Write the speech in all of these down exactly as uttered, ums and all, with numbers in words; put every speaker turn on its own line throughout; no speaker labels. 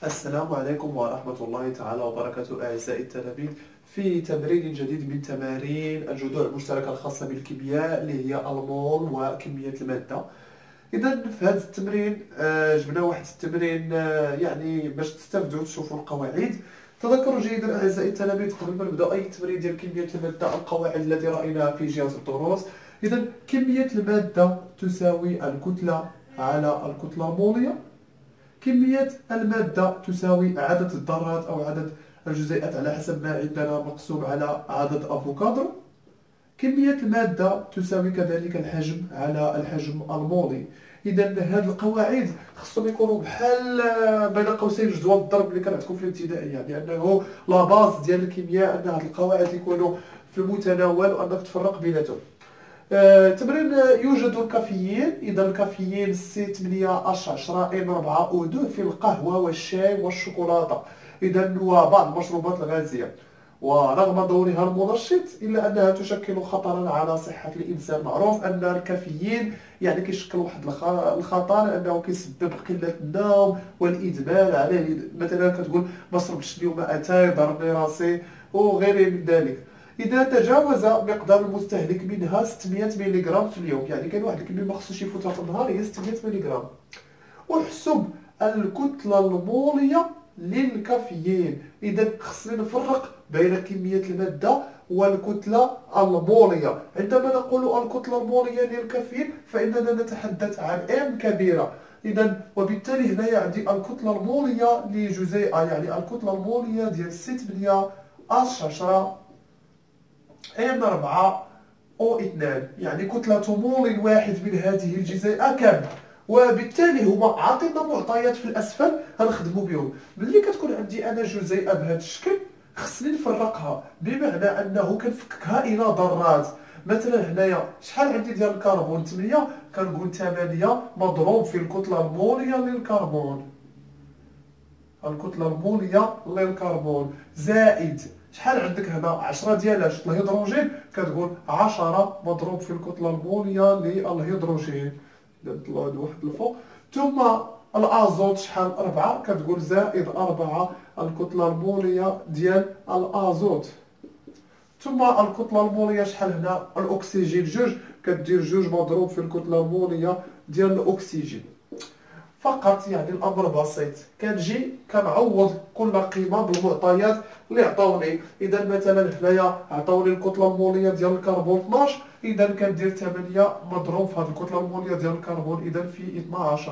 السلام عليكم ورحمة الله تعالى وبركاته أعزائي التلاميذ في تمرين جديد من تمارين الجذور المشتركة الخاصة بالكيمياء اللي هي المول وكمية المادة. إذا في هذا التمرين آه، جبنا واحد التمرين آه، يعني باش تستافدوا وتشوفوا القواعد. تذكروا جيدا أعزائي التلاميذ قبل ما نبدأ أي تمرين ديال كمية المادة القواعد التي رأيناها في جهاز الدروس. إذا كمية المادة تساوي الكتلة على الكتلة المولية. كمية المادة تساوي عدد الذرات أو عدد الجزيئات على حسب ما عندنا مقسوم على عدد أفوكادرو. كمية المادة تساوي كذلك الحجم على الحجم المولي. إذا هذه القواعد خصهم يكونوا بحال بين قوسين جدول الضرب اللي كان عندكم في الابتدائية، لأنه لا باز ديال الكيمياء أن هذه القواعد يكونوا في المتناول وأنك تفرق بيناتهم. آه، تمرين آه، يوجد الكافيين. إذا الكافيين سي ثمانية اش عشرة ان أربعة او اثنين في القهوة والشاي والشوكولاتة، إذا وبعض المشروبات الغازية. ورغم دورها المنشط إلا أنها تشكل خطرا على صحة الإنسان. معروف أن الكافيين يعني كيشكل واحد الخ- الخطر، لأنه كيسبب قلة النوم والإدمان عليه. مثلا كتقول ما شربتش اليوم أتاي ضربني راسي وغيره من ذلك. إذا تجاوز مقدار المستهلك منها ستمائة ملغ في اليوم، يعني كاين واحد الكمية ما خصوش يفوتها في النهار هي ستمائة ملغ. احسب الكتلة المولية للكافيين. إذا خصنا نفرق بين كمية المادة والكتلة المولية. عندما نقول الكتلة المولية للكافيين فإننا نتحدث عن M كبيرة. إذا وبالتالي هنا عندي الكتلة المولية لجزيئة، يعني الكتلة المولية ديال سي ثمانية اش عشرة ان أربعة او اثنان، يعني كتلة مول واحد من هذه الجزيئة كم. وبالتالي هما عاطينا معطيات في الاسفل غنخدموا بهم. ملي كتكون عندي انا جزيئة بهذا الشكل خصني نفرقها، بمعنى انه كنفككها الى ذرات. مثلا هنايا شحال عندي ديال الكربون؟ ثمانية. كنقول ثمانية مضروب في الكتلة المولية للكربون، الكتلة المولية للكربون، زائد شحال عندك هنا؟ عشرة ديال الهيدروجين. كتقول عشرة مضروب في الكتلة المولية للهيدروجين، نطلعوا هاد واحد الفوق. ثم الازوت شحال؟ أربعة. كتقول زائد أربعة الكتلة المولية ديال الازوت. ثم الكتلة المولية شحال هنا؟ الأكسجين جوج. كدير جوج مضروب في الكتلة المولية ديال الأكسجين. فقط يعني الامر بسيط. كنجي كنعوض كل قيمه بالمعطيات اللي عطاوني. اذا مثلا هنايا عطاوني الكتله الموليه ديال الكربون اثناش، اذا كندير ثمانية مضروب في هذه الكتله الموليه ديال الكربون اذا في اثناش،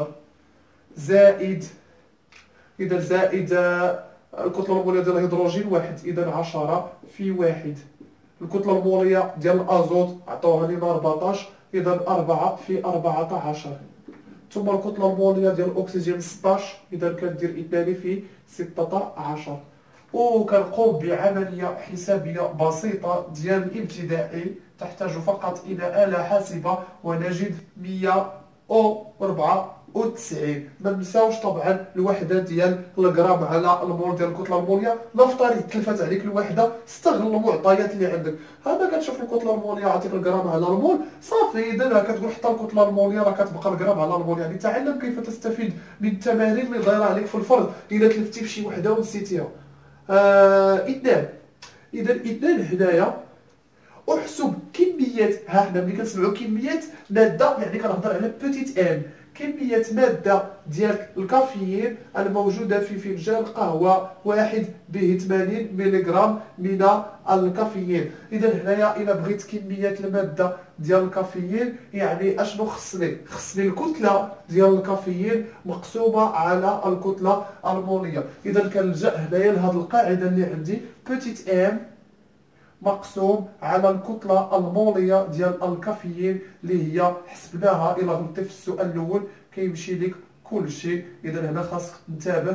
زائد اذا زائد آه، الكتله الموليه ديال الهيدروجين واحد، اذا عشرة في واحد. الكتله الموليه ديال الازوت عطاوها لنا أربعطاش، اذا أربعة في أربعة عشر. ثم الكتلة المولية ديال الأكسجين ستطاش، إذا كندير اثنان في ستة عشر. وكنقوم بعملية حسابية بسيطة ديال الابتدائي تحتاج فقط إلى آلة حاسبة ونجد مئة وأربعة وتسعين. ما ننساوش طبعا الوحدة ديال الغرام على المول ديال الكتلة المولية. نفترض تلفت عليك الوحدة، استغل المعطيات اللي عندك. هذا كتشوف الكتلة المولية عطيك الغرام على المول صافي. إذا كتقول حتى الكتلة المولية راه كتبقى الغرام على المول. يعني تعلم كيف تستفيد من التمارين اللي دايره عليك في الفرض إلا تلفتي في شي وحدة ونسيتيها. آه اثنان. إذا اثنان هنايا احسب كمية، ها حنا ملي كنسمعوا كمية مادة يعني كنهضر على بوتيت ام، كمية مادة ديال الكافيين الموجودة في فنجان قهوة واحد به ثمانين ملغ من الكافيين. إذا هنايا إلا بغيت كمية المادة ديال الكافيين يعني أشنو خصني؟ خصني الكتلة ديال الكافيين مقسومة على الكتلة المولية. إذا كنلجأ هنايا لهاد القاعدة اللي عندي بوتيت ام مقسوم على الكتلة المولية ديال الكافيين اللي هي حسبناها. إلا غلطتي في السؤال الأول كيمشي لك كل شيء. إذا هنا خاصك تنتبه.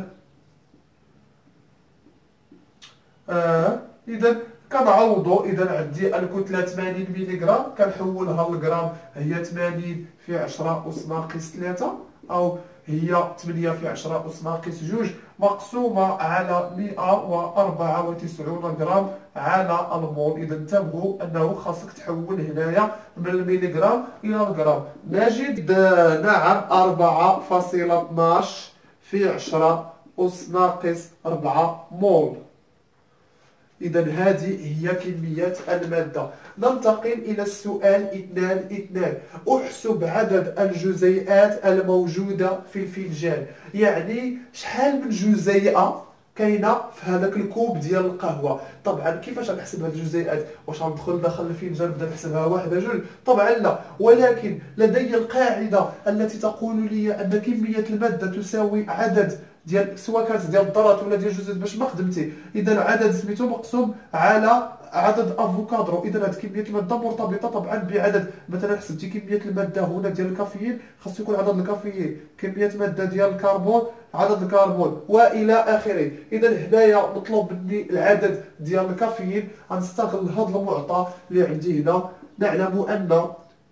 آه إذا كنعوضو. إذا عندي الكتلة ثمانين ملغ، كنحولها للغرام، هي ثمانين في عشرة أس ناقص ثلاثة، أو هي ثمانية في عشرة أس ناقص جوج، مقسومة على مئة وأربعة وتسعين غرام على المول. إذا انتبهوا أنه خاصك تحول هنايا من المليغرام إلى الغرام. نجد نعم أربعة فاصلة اثناش في عشرة أس ناقص أربعة مول. إذا هذه هي كمية المادة. ننتقل إلى السؤال اثنان اثنان. أحسب عدد الجزيئات الموجودة في الفنجان. يعني شحال من جزيئة كاينه في هذاك الكوب ديال القهوه. طبعا كيفاش غنحسب هذه الجزيئات؟ واش غندخل داخل الفنجان نبدا نحسبها واحده جوج؟ طبعا لا، ولكن لدي القاعده التي تقول لي ان كميه الماده تساوي عدد ديال سواء كانت ديال الذرات ولا ديال الجزيئات باش ما خدمتي. اذا عدد سميتو مقسوم على عدد افوكادرو. اذا هذه كميه الماده مرتبطه طبعا بعدد. مثلا حسبتي كميه الماده هنا ديال الكافيين، خاص يكون عدد الكافيين، كميه ماده ديال الكربون، عدد الكربون، والى اخره. اذا هنايا مطلوب مني العدد ديال الكافيين. غنستغل هذا المعطى اللي عندي هنا. نعلم ان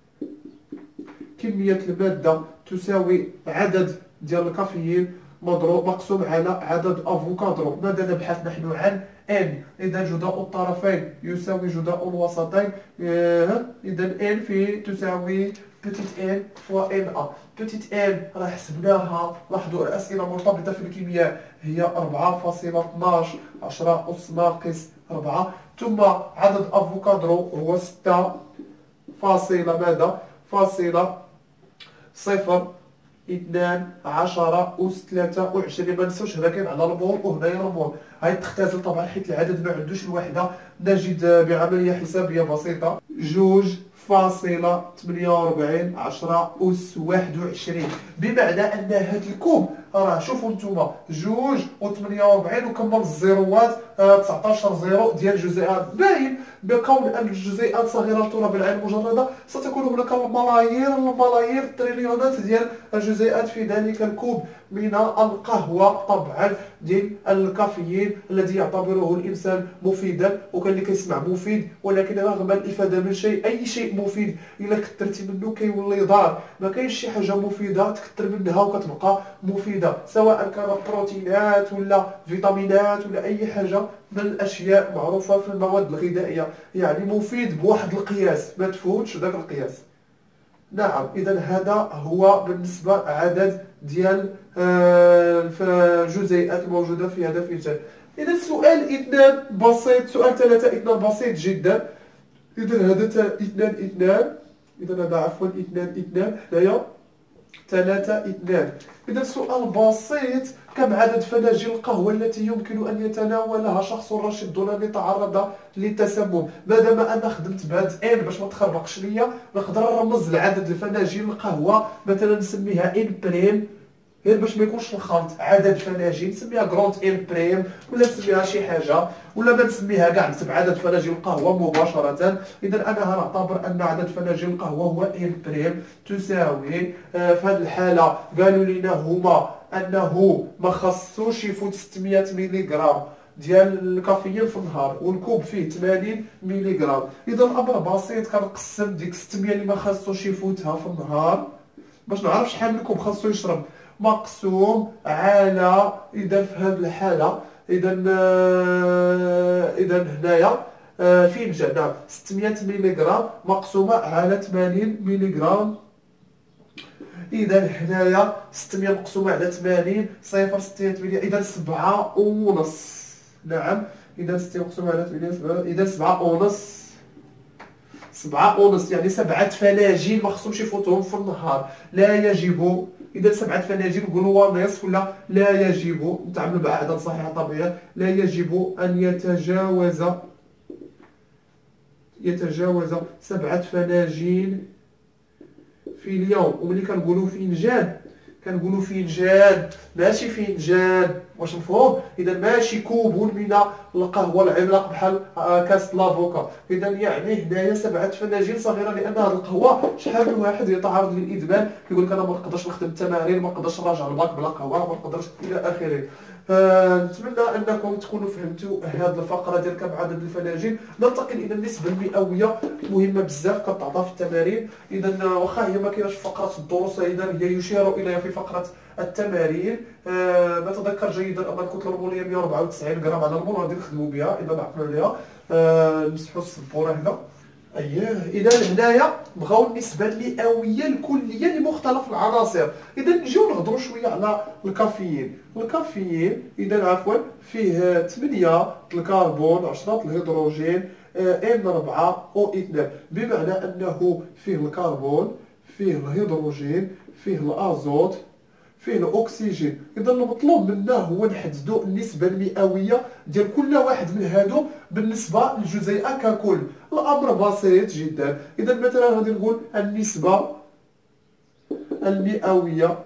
كميه الماده تساوي عدد ديال الكافيين مضروب مقسوم على عدد افوكادرو. ماذا نبحث نحن عن ان. اذا جداء الطرفين يساوي جداء الوسطين. اذا ان في تساوي بتيت ان فوا ان ا. بتيت ان راه حسبناها. لاحظوا الاسئله مرتبطه في الكيمياء هي أربعة فاصلة اثناش عشرة اس ناقص أربعة. ثم عدد افوكادرو هو ستة فاصلة ماذا فاصلة صفر اثنان عشرة أس ثلاثة وعشرين. ما نساوش هنا كاين على المول وهنايا المول. هاي تختزل طبعا حيت العدد ما عندوش الوحده. نجد بعمليه حسابيه بسيطه جوج فاصلة ثمانية وأربعين عشرة أس واحد وعشرين. بمعنى ان هذا الكوب راه شوفوا نتوما جوج وثمانية وأربعين وكمل الزيروات تسعطاش زيرو ديال الجزيئات. باين بكون ان الجزيئات صغيره التراب العين المجرده ستكون هناك الملايير الملايير التريليونات ديال الجزيئات في ذلك الكوب من القهوه. طبعا ديال الكافيين الذي يعتبره الانسان مفيدا. وكان اللي كيسمع مفيد، ولكن رغم الافاده من شيء، اي شيء مفيد الا كثرتي منه كيولي ضار. ما كاينش شي حاجه مفيده تكثر منها وكتبقى مفيده، سواء كانت بروتينات ولا فيتامينات ولا اي حاجه من الاشياء معروفه في المواد الغذائيه. يعني مفيد بواحد القياس، ما تفوتش ذاك القياس. نعم، اذا هذا هو بالنسبه عدد ديال الجزيئات الموجوده في هذا الفنجان. اذا السؤال اثنان بسيط، سؤال ثلاثة اثنان بسيط جدا. اذا هذا اثنان اثنان، اذا هذا عفوا اثنان اثنان، هنايا ثلاثة اثنان. اذا سؤال بسيط. كم عدد فناجيل القهوة التي يمكن ان يتناولها شخص رشيد دون ان يتعرض للتسمم؟ مادام انا خدمت بهاد ان باش ما تخربقش ليا، نقدر نرمز لعدد الفناجيل القهوة مثلا نسميها ان بريم، غير باش ما يكونش الخلط. عدد فناجيل نسميها كروند ان بريم، ولا نسميها شي حاجه، ولا ما نسميها كاع، نكتب عدد فناجيل القهوه مباشره. اذا انا غنعتبر ان عدد فناجيل القهوه هو ان بريم تساوي آه في هذه الحاله قالوا لنا هما انه ما خصوش يفوت ستمائة ملغ ديال الكافيين في النهار، والكوب فيه ثمانين ملغ. اذا الامر بسيط، كنقسم ديك ستمائة اللي ما خصوش يفوتها في النهار باش نعرف شحال من كوب خاصو يشرب، مقسوم على اذا في هذه الحاله اذا اذا هنايا فنجان. نعم، ستمائة ملغ مقسومه على ثمانين ملغ. اذا هنايا ستمائة مقسومه على ثمانين صفر ستة ملي، اذا سبعة ونص. نعم، اذا ستمائة مقسومه على ثمانين اذا سبعة ونص. سبعة ونص يعني سبعة فناجيل ما خصهمش يفوتوهم في النهار. لا يجب، إذا سبعة فناجيل نقولوا ونصف ولا لا يجب، نتعاملوا مع أعداد صحيحة طبيعية. لا يجب أن يتجاوز يتجاوز سبعة فناجيل في اليوم. وملي كنقولوا فنجان كنقولوا فنجان ماشي فنجان، واش مفهوم؟ اذا ماشي كوب من القهوه العملاق بحال كاس لافوكا. اذا يعني هنايا سبعه فناجيل صغيره، لان هذه القهوه شحال من واحد يتعرض للادمان كيقول لك انا ما نقدرش نخدم التمارين، ما نقدرش نراجع الباك بلا قهوه، ما نقدرش الى اخره. نتمنى انكم تكونوا فهمتوا هذه الفقره ديال كم عدد الفناجيل. ننتقل الى النسبه المئويه، مهمه بزاف كتعطى في التمارين. اذا واخا هي ما كايناش في فقره الدروس، اذا هي يشير اليها في فقره التمارين. أه نتذكر جيدا ان الكتله الموليه مئة وأربعة وتسعين غرام على المول، غادي نخدموا بها. اذا عقلنا عليها أه نمسحوا السبوره هنا. اييه. اذا هنايا بغاو النسبه المئويه الكليه لمختلف العناصر. اذا نجيو نهضروا شويه على الكافيين. الكافيين اذا عفوا فيه ثمانية الكربون، عشرة الهيدروجين، ان أربعة او اثنين، بمعنى انه فيه الكربون، فيه الهيدروجين، فيه الازوت، فيه الاكسجين. اذا المطلوب منا هو نحددوا النسبه المئويه ديال كل واحد من هادو بالنسبه للجزيئه ككل. الامر بسيط جدا. اذا مثلا غادي نقول النسبه المئويه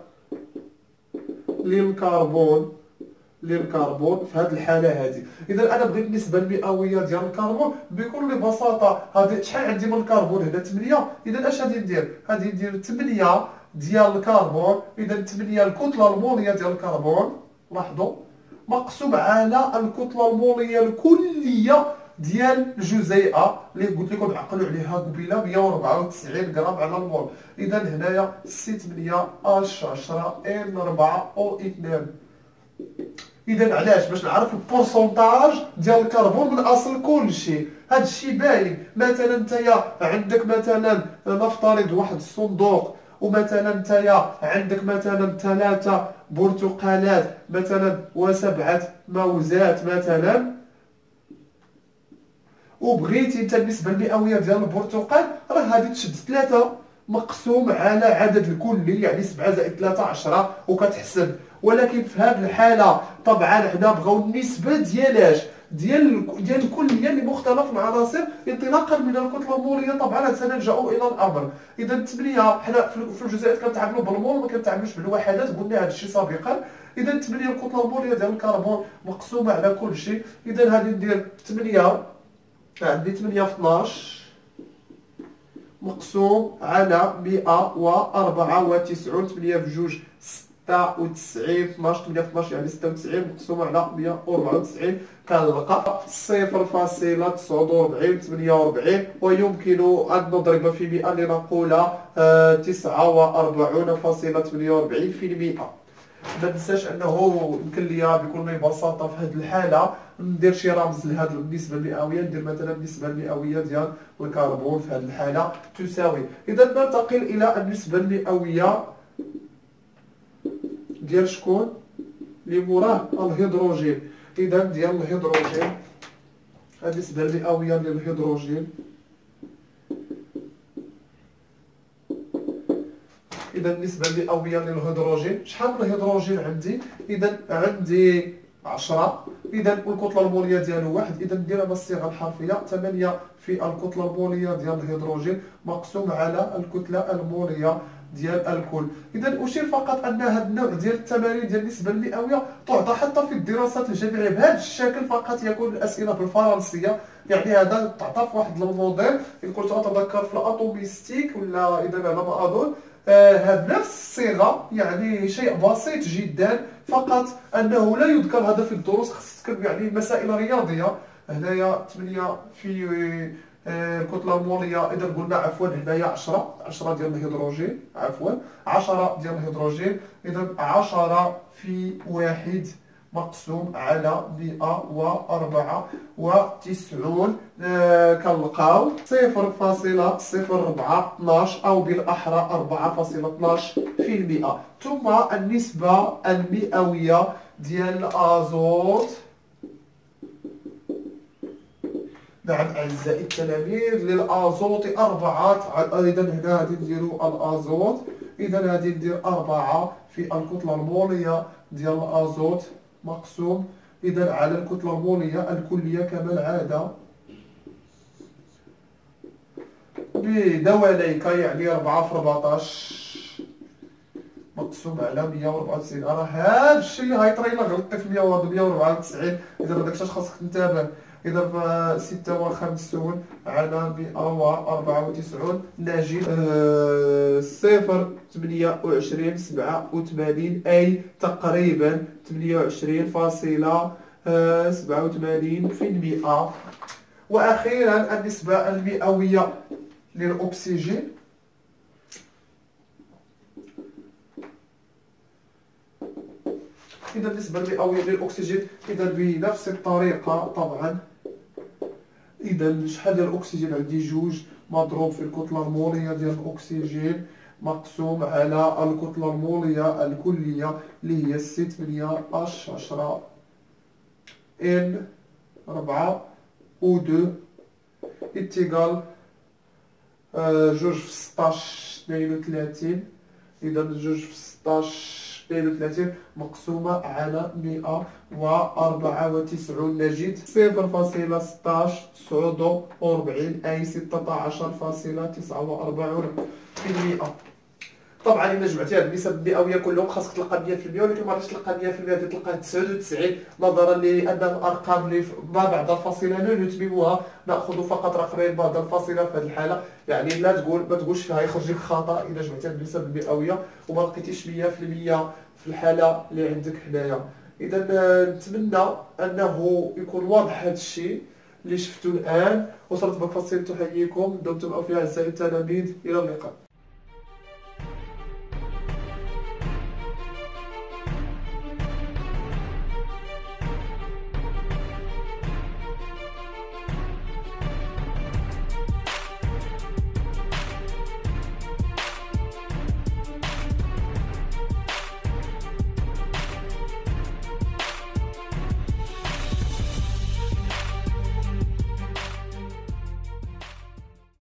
للكربون للكربون في هذه الحاله هذه. اذا انا بغيت النسبه المئويه ديال الكربون بكل بساطه، غادي شحال عندي من الكربون هنا ثمانية. اذا اش غادي ندير؟ غادي ندير ثمانية ديال الكربون، اذا ثمانية الكتله الموليه ديال الكربون، لاحظوا، مقسوم على الكتله الموليه الكليه ديال الجزيئه اللي قلت لكم عقلوا عليها قبيله مئة وأربعة وتسعين غرام على المول. اذا هنايا سي ثمانية اش عشرة ان أربعة او اثنين. اذا علاش؟ باش نعرف البورسونتاج ديال الكربون من اصل كل شيء. هذا الشيء باين. مثلا نتايا عندك مثلا نفترض واحد الصندوق، ومثلا نتايا عندك مثلا ثلاثه برتقالات مثلا وسبعه موزات مثلا، وبغيتي انت النسبه المئويه ديال البرتقال، راه غادي تشد ثلاثه مقسوم على عدد الكلي، يعني سبعة زائد ثلاثة عشرة وكتحسب. ولكن في هذه الحاله طبعا حنا بغاو النسبه ديالاش ديال ديال الكليه لمختلف العناصر انطلاقا من الكتله الموليه. طبعا سنلجا الى الامر. اذا ثمانية حنا في الجزيئات كنتعاملوا بالمول، ما كنتعاملوش بالوحدات، قلنا هذا الشيء سابقا. اذا ثمانية الكتله الموليه ديال الكربون مقسومه على كل شيء. اذا غادي ندير ثمانية، عندي ثمانية في اثناش مقسوم على مئة وأربعة وتسعين، ثمانية في جوج ستة وتسعين، اثناش، ثمانية في اثناش يعني ستة وتسعين مقسوم على مئة وأربعة وتسعين، كنلقى صفر فاصلة تسعة وأربعين ثمانية وأربعين. ويمكن أن نضرب في مئة لنقول تسعة وأربعين فاصلة ثمانية وأربعين في المئة. ما ننساش انه يمكن ليا بكل بساطه في هذه الحاله ندير شي رمز لهذه النسبه المئويه. ندير مثلا النسبه المئويه ديال الكربون في هذه الحاله تساوي. اذا ننتقل الى النسبه المئويه ديال شكون اللي موراه؟ الهيدروجين. اذا ديال الهيدروجين، النسبه المئويه للهيدروجين، اذا النسبه المئويه للهيدروجين، شحال من الهيدروجين عندي؟ اذا عندي عشرة. اذا الكتله الموليه ديالو واحد. اذا نديرها بالصيغه الحرفيه ثمانية في الكتله الموليه ديال الهيدروجين مقسوم على الكتله الموليه ديال الكل. اذا اشير فقط ان هذا النوع ديال التمارين ديال النسبه المئويه تعطى حتى في الدراسات الجامعيه بهذا الشكل فقط. يكون الاسئله بالفرنسيه، يعني هذا تعطى في واحد الموديل ان كنت اتذكر في الاتوميستيك ولا اذا على ما اظن. هذا آه نفس الصيغه، يعني شيء بسيط جدا، فقط انه لا يذكر هذا في الدروس، خص تذكر يعني مسائل رياضيه. هنايا ثمانية في آه الكتله الموليه، اذا قلنا عفوا هنايا عشرة عشرة ديال الهيدروجين، عفوا عشرة ديال الهيدروجين. اذا عشرة في واحد مقسوم على مئة وأربعة وتسعين، آه كنلقاو صفر فاصلة صفر أربعة اثناش أو بالأحرى أربعة فاصلة اثناش في المئة. ثم النسبة المئوية ديال الأزوت. نعم أعزائي التلاميذ، للأزوت أربعة. إذا هنا غادي نديرو الأزوت. إذا غادي ندير أربعة في الكتلة المولية ديال الأزوت مقسوم إذا على الكتلة المولية الكلية كما العادة بدواليك، يعني أربعة في أربعطاش مقسوم على مئة وأربعة وتسعين. راه هذا الشيء اللي غيطري إلا غلطتي في مئة وأربعة وتسعين. إذا ما داكشي خاصك تنتبه. إذا ستة وخمسين على مئة وأربعة وتسعين نجد صفر ثمانية وعشرين سبعة وثمانين، أي تقريبا ثمانية وعشرين فاصلة سبعة وثمانين في المئة. وأخيرا النسبة المئوية للأكسجين. إذا النسبة المئوية للأكسجين إذا بنفس الطريقة طبعا اذا شحال ديال الاكسجين عندي؟ جوج مضروب في الكتله الموليه ديال الاكسجين مقسوم على الكتله الموليه الكليه اللي هي سي ثمانية اش عشرة ان أربعة او اثنين اتقال آه، جوج في ستاش اثنين وثلاثين. اذا جوج في ستاش اثنين وثلاثين مقسومة على مئة وأربعة وتسعين نجد صفر فاصلة ستاش تسعة وأربعين أي ستة عشر فاصلة تسعة وأربعين في المئة. طبعا الا جمعتي هاد النسب المئويه كلهم خاصك تلقى مية في المية، ولكن ما غاديش تلقى مية في المية، غادي تلقاه تسعة وتسعين نظرا لان الارقام اللي ما بعد الفاصله لا نتممها، ناخذ فقط رقمين بعد الفاصله في هذه الحاله. يعني لا تقول ما تقولش فيها يخرج لك خطا الا جمعتي هاد النسب المئويه وما لقيتيش مية في المية في الحاله اللي عندك هنايا. اذا نتمنى انه يكون واضح هذا الشيء اللي شفتوا الان. وصلت بك فصيل تحييكم، دمتم اوفياء اعزائي التلاميذ، الى اللقاء.